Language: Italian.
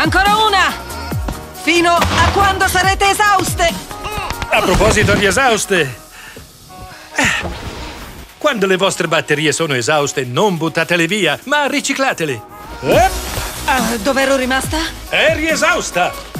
Ancora una! Fino a quando sarete esauste! A proposito di esauste, quando le vostre batterie sono esauste, non buttatele via, ma riciclatele. Dov'ero rimasta? Eri esausta!